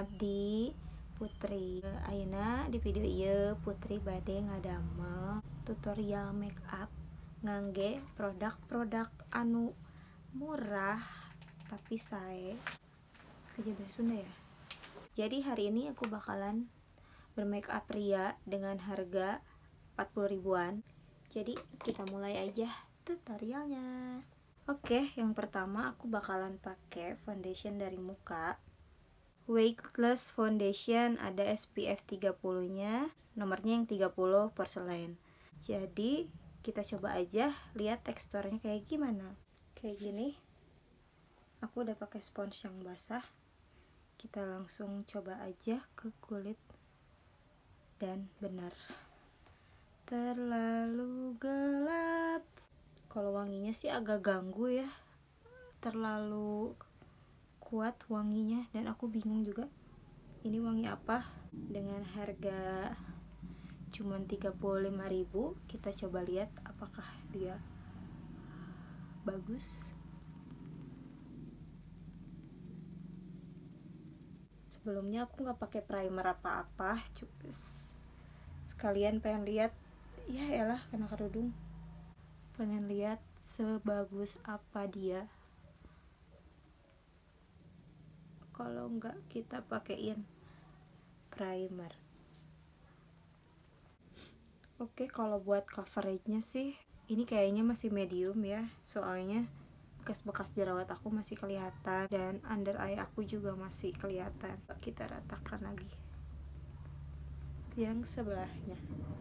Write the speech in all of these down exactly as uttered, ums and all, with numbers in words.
abdi Putri. Ayeuna di video ieu Putri bade ngadamel tutorial make up ngangge produk-produk anu murah tapi sae. Kerja bahasa Sunda ya. Jadi hari ini aku bakalan bermake up ria dengan harga empat puluh ribuan. Jadi kita mulai aja tutorialnya. Oke, yang pertama aku bakalan pakai foundation dari Muka. Weightless Foundation, ada S P F tiga puluh nya, nomornya yang tiga puluh porcelain. Jadi kita coba aja lihat teksturnya kayak gimana. Kayak gini. Aku udah pakai spons yang basah. Kita langsung coba aja ke kulit. Dan benar, terlalu gelap. Kalau wanginya sih agak ganggu ya, terlalu kuat wanginya dan aku bingung juga ini wangi apa. Dengan harga cuman tiga puluh lima ribu, kita coba lihat apakah dia bagus. Sebelumnya aku nggak pakai primer apa-apa, sekalian pengen lihat, ya elah kena kerudung, pengen lihat sebagus apa dia kalau nggak kita pakein primer. Oke, kalau buat coveragenya sih ini kayaknya masih medium ya, soalnya bekas-bekas jerawat aku masih kelihatan dan under eye aku juga masih kelihatan. Kita ratakan lagi yang sebelahnya.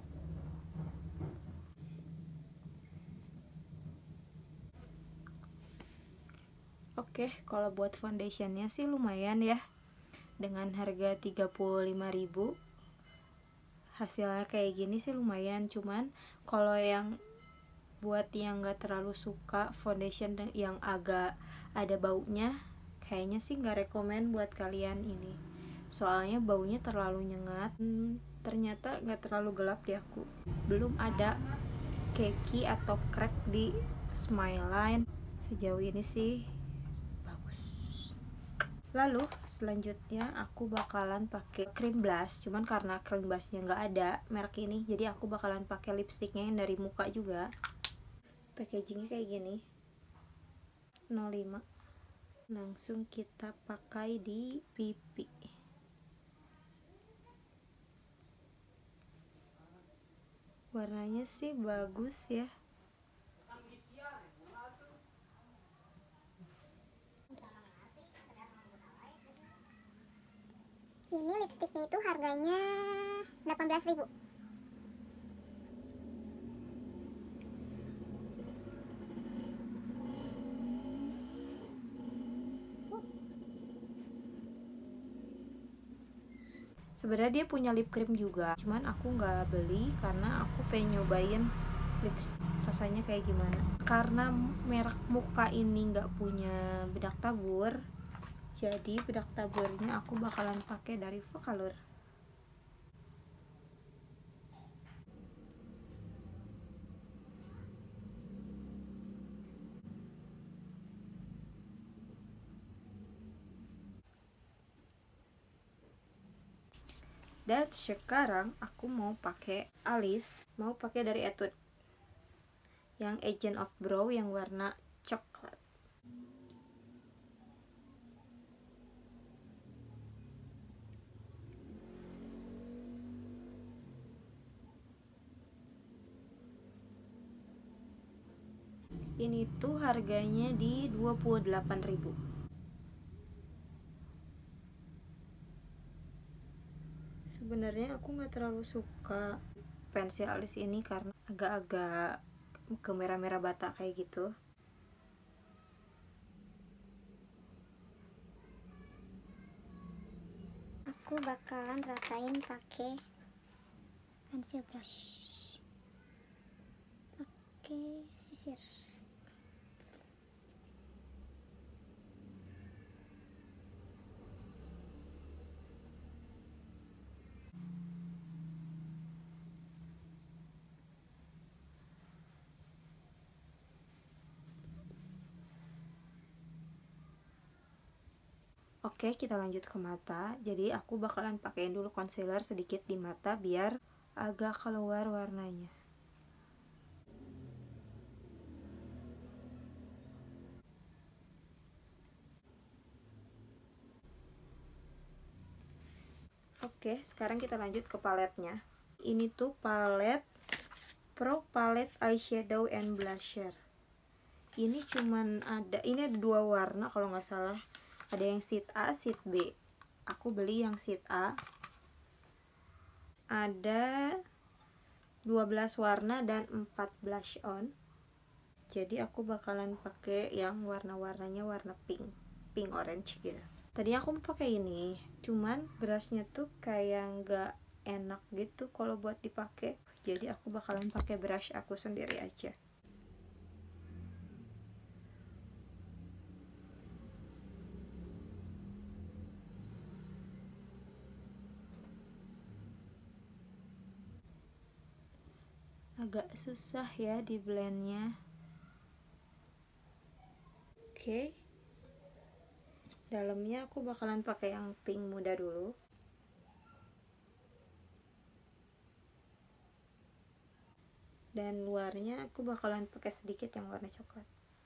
Oke, kalau buat foundationnya sih lumayan ya. Dengan harga tiga puluh lima ribu, hasilnya kayak gini sih lumayan. Cuman kalau yang buat yang gak terlalu suka foundation yang agak ada baunya, kayaknya sih gak rekomen buat kalian ini. Soalnya baunya terlalu nyengat. hmm, Ternyata gak terlalu gelap di aku. Belum ada keki atau crack di smile line. Sejauh ini sih bagus. Lalu selanjutnya aku bakalan pakai cream blush, cuman karena cream blushnya nggak ada merek ini, jadi aku bakalan pakai lipstiknya yang dari Muka juga. Packagingnya kayak gini, nol lima. Langsung kita pakai di pipi. Warnanya sih bagus ya. Ini lipstiknya itu harganya delapan belas ribu. Sebenarnya dia punya lip cream juga, cuman aku nggak beli karena aku pengen nyobain lipstick rasanya kayak gimana. Karena merek Muka ini nggak punya bedak tabur, jadi bedak taburnya aku bakalan pakai dari Vocaloid. Dan sekarang aku mau pakai alis, mau pakai dari Etude yang Agent of Brow yang warna coklat. Ini tuh harganya di dua puluh delapan ribu. Sebenarnya aku nggak terlalu suka pensil alis ini karena agak-agak ke merah-merah bata kayak gitu. Aku bakalan ratain pakai pensil brush. Oke, sisir. Oke, kita lanjut ke mata. Jadi aku bakalan pakein dulu concealer sedikit di mata biar agak keluar warnanya. Oke, sekarang kita lanjut ke paletnya. Ini tuh palet Pro Palette Eyeshadow and Blusher. Ini cuman ada, ini ada dua warna kalau nggak salah. Ada yang sheet A, sheet B. Aku beli yang sheet A. Ada dua belas warna dan empat blush on. Jadi aku bakalan pakai yang warna-warnanya warna pink, pink orange gitu. Tadi aku mau pakai ini, cuman brushnya tuh kayak nggak enak gitu kalau buat dipakai. Jadi aku bakalan pakai brush aku sendiri aja. Agak susah ya di blendnya. Oke, dalamnya aku bakalan pakai yang pink muda dulu. Dan luarnya aku bakalan pakai sedikit yang warna coklat.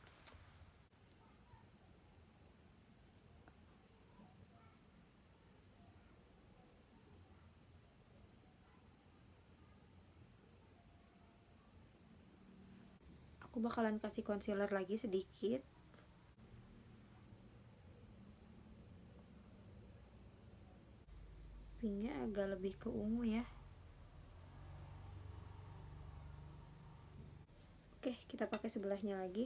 Aku bakalan kasih concealer lagi sedikit. Pinknya agak lebih ke ungu ya. Oke, kita pakai sebelahnya lagi.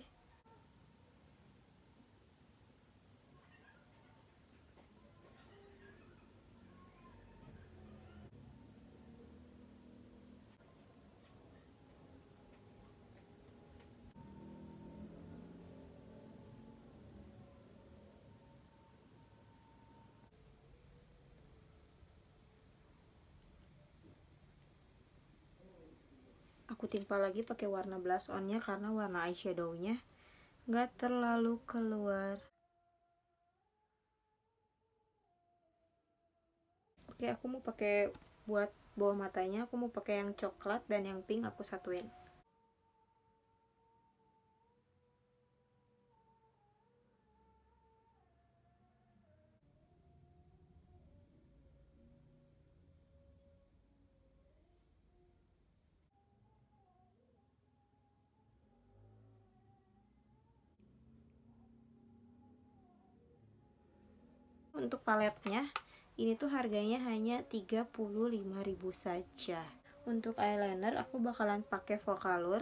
Aku timpa lagi pakai warna blush onnya karena warna eyeshadownya nggak terlalu keluar. Oke, aku mau pakai buat bawah matanya, aku mau pakai yang coklat dan yang pink aku satuin. Untuk paletnya, ini tuh harganya hanya tiga puluh lima ribu saja. Untuk eyeliner aku bakalan pakai Focallure.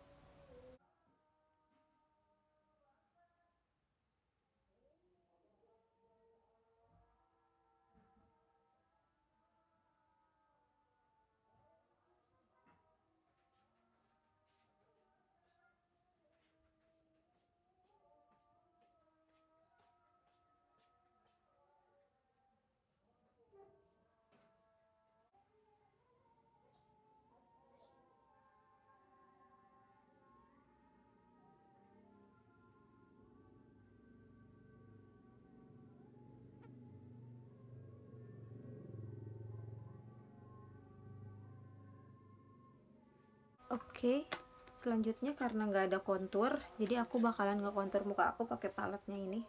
Oke, selanjutnya karena nggak ada kontur, jadi aku bakalan nge-kontur muka aku pakai paletnya ini.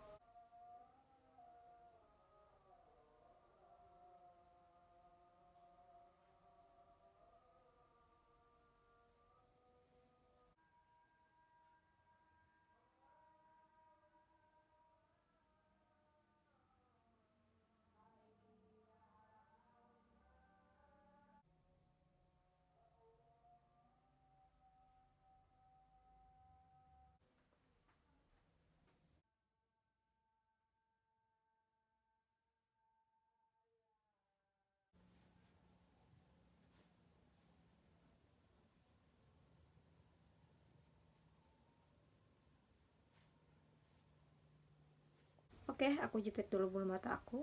Oke, aku jepit dulu bulu mata aku.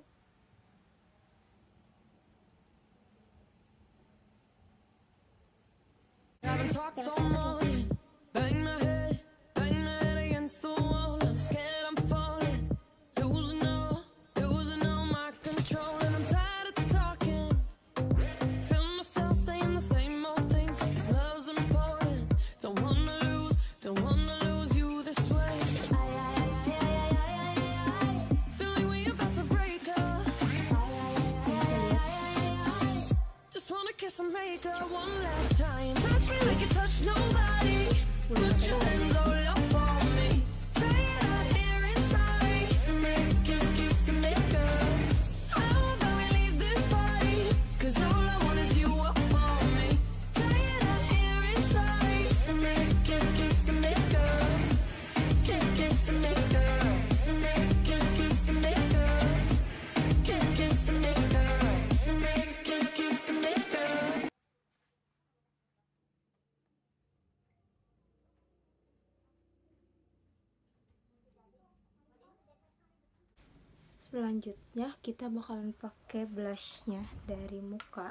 Selanjutnya kita bakalan pakai blushnya dari muka,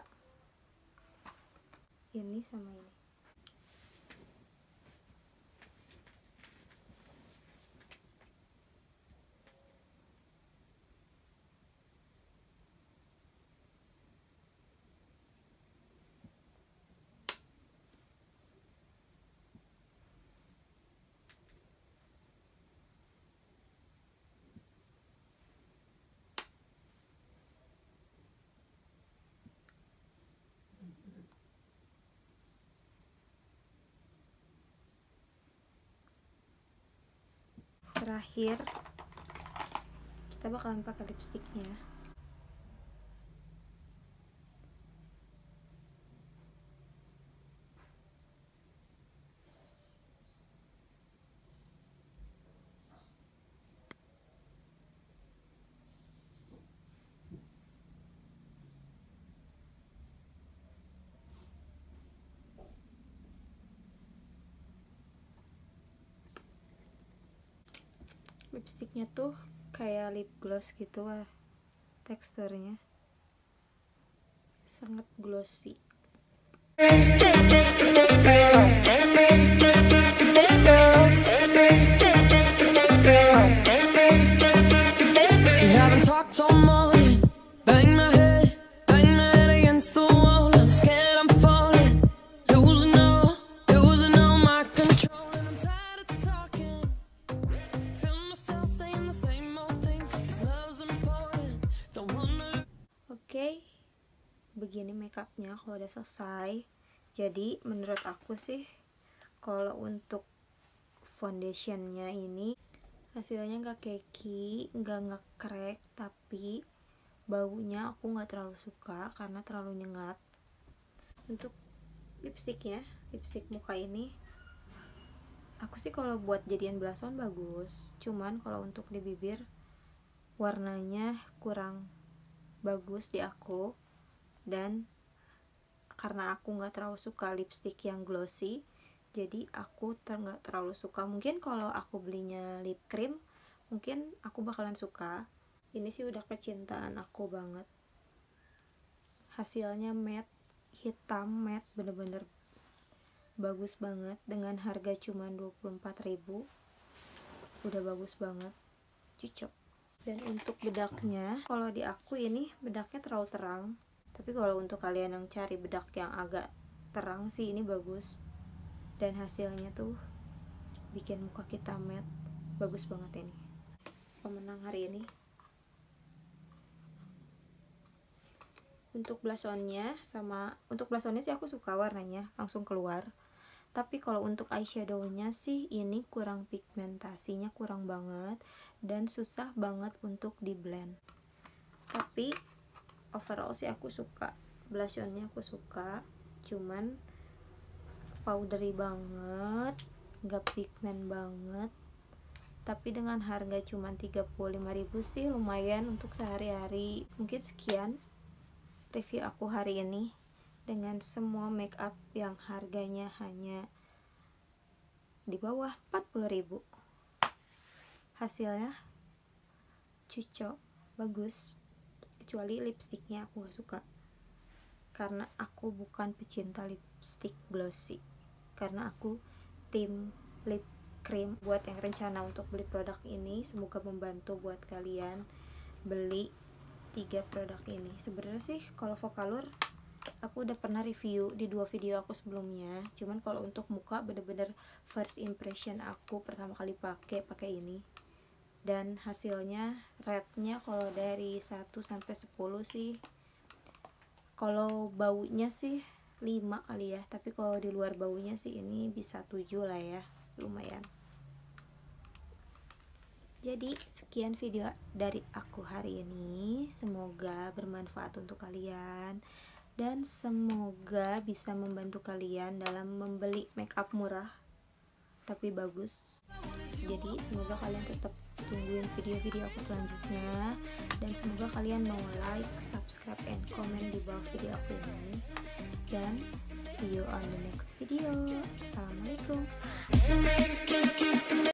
ini sama ini. Terakhir kita bakalan pakai lipstiknya. Lipstiknya tuh kayak lip gloss gitu lah, teksturnya sangat glossy. Oke, begini makeupnya kalau udah selesai. Jadi menurut aku sih kalau untuk foundationnya ini hasilnya nggak cakey, nggak nge-crack, tapi baunya aku nggak terlalu suka karena terlalu nyengat. Untuk lipstiknya, lipstik muka ini aku sih kalau buat jadian blush on bagus, cuman kalau untuk di bibir warnanya kurang bagus di aku, dan karena aku nggak terlalu suka lipstick yang glossy, jadi aku ter nggak terlalu suka. Mungkin kalau aku belinya lip cream mungkin aku bakalan suka. Ini sih udah kecintaan aku banget. Hasilnya matte, hitam matte, bener-bener bagus banget. Dengan harga cuma dua puluh empat ribu udah bagus banget, cocok. Dan untuk bedaknya, kalau di aku ini bedaknya terlalu terang, tapi kalau untuk kalian yang cari bedak yang agak terang sih ini bagus. Dan hasilnya tuh bikin muka kita matte, bagus banget ini. Pemenang hari ini. Untuk blush on-nya sama untuk blush on-nya sih aku suka warnanya, langsung keluar. Tapi kalau untuk eyeshadow-nya sih ini kurang pigmentasinya, kurang banget, dan susah banget untuk di blend. Tapi overall sih aku suka, blush on-nya aku suka, cuman powdery banget, nggak pigment banget. Tapi dengan harga cuma tiga puluh lima ribu sih lumayan untuk sehari-hari. Mungkin sekian review aku hari ini dengan semua make up yang harganya hanya di bawah empat puluh ribu. Hasilnya cocok, bagus, kecuali lipstiknya aku gak suka karena aku bukan pecinta lipstick glossy, karena aku tim lip cream. Buat yang rencana untuk beli produk ini, semoga membantu buat kalian beli tiga produk ini. Sebenarnya sih kalau Vocalour aku udah pernah review di dua video aku sebelumnya, cuman kalau untuk muka bener-bener first impression aku pertama kali pakai pakai ini. Dan hasilnya rate-nya kalau dari satu sampai sepuluh sih, kalau baunya sih lima kali ya, tapi kalau di luar baunya sih ini bisa tujuh lah ya, lumayan. Jadi sekian video dari aku hari ini, semoga bermanfaat untuk kalian dan semoga bisa membantu kalian dalam membeli makeup murah tapi bagus. Jadi semoga kalian tetap tungguin video-video aku selanjutnya, dan semoga kalian mau like, subscribe, and comment di bawah video aku ini. Dan see you on the next video. Assalamualaikum.